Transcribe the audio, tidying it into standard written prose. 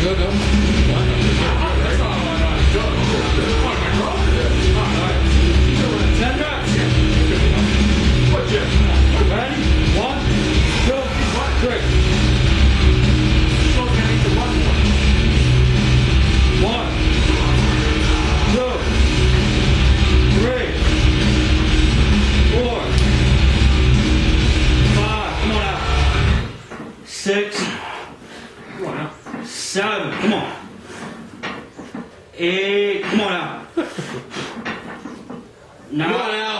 Good, no? That's not all I know. Good. Come on, my bro. All right. 10 reps. What, Jim? Ready? 1, 2, 3. Still gonna need to run more. 1, 2, 3, 4, 5. Come on out. 6. Come on out. 7. Come on. 8. Come on out. 9. Come on out.